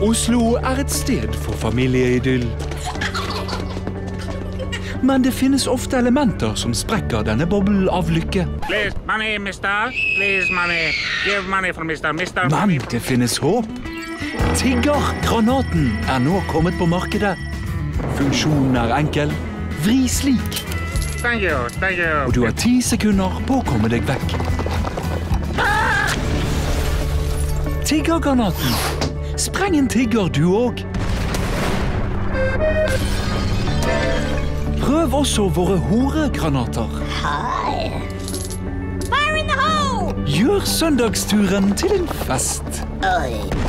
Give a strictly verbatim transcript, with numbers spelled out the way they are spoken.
Oslo er et sted for familieidyll. Men det finnes ofte elementer som sprekker denne boblen av lykke. Please, money, mister. Please, money. Give money for mister. Mister. Men det finnes håp. Tiggergranaten er nå kommet på markedet. Funksjonen er enkel. Vri slik. Thank you, thank you. Og du har ti sekunder på å komme deg vekk. Tiggergranaten. Spreng en tigger du òg. Prøv også våre horegranater. Hi. Fire in the hole! Gjør søndagsturen til en fest. Oi.